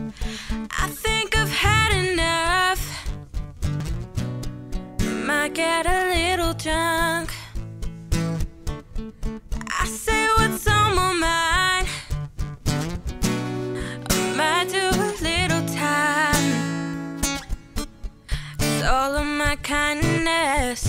I think I've had enough. Might get a little drunk. I say what's on my mind. I might do a little time. It's all of my kindness.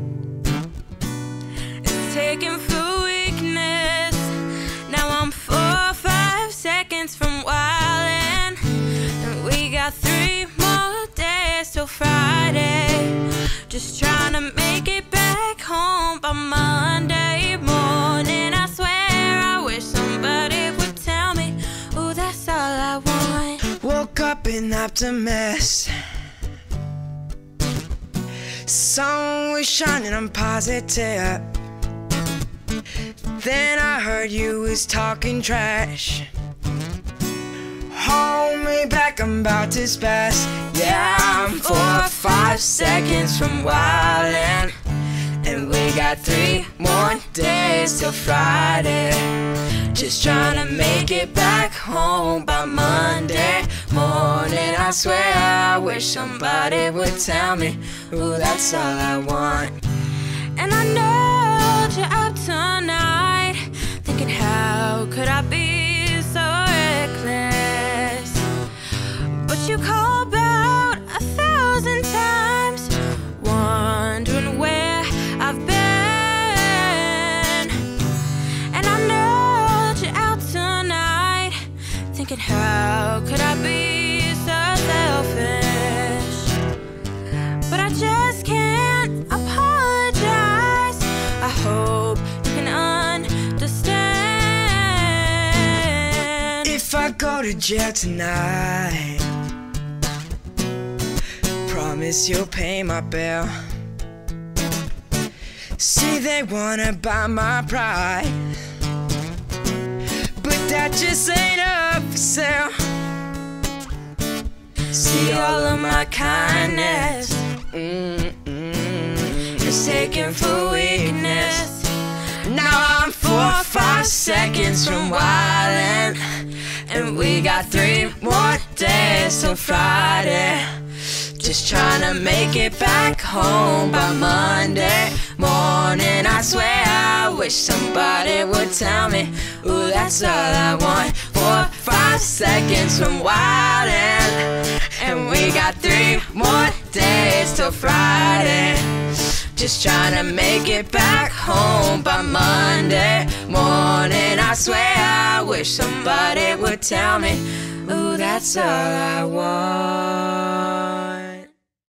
It's taken for weakness. Now I'm 4 or 5 seconds from wildin', and we got 3 more days till Friday. Just trying to make it back home by Monday morning. I swear I wish somebody would tell me, ooh, that's all I want. Woke up an optimist. Sun was shining, I'm positive. Then I heard you was talking trash. Hold me back, I'm about to spaz. Yeah, I'm 4 or 5 seconds from wildin', and we got 3 more days till Friday. Just trying to make it back home by Monday morning. I swear I wish somebody would tell me, ooh, that's all I want. And I know you're up tonight, thinking how could I be so reckless? But you call about 1,000 times, wondering where I've been. And I know that you're out tonight, thinking how could I be so selfish? But I just can't apologize. I hope you can understand. If I go to jail tonight, promise you'll pay my bill. See, they wanna buy my pride, but that just ain't up for sale. See, all of my kindness, it's taken for weakness. Now I'm 4 or 5 seconds from wildin', and we got 3 more days till Friday. Just trying to make it back home by Monday morning. I swear I wish somebody would tell me, ooh, that's all I want. 4 or 5 seconds from wildin', and we got 3 more days till Friday. Just trying to make it back home by Monday morning. I swear I wish somebody would tell me, ooh, that's all I want.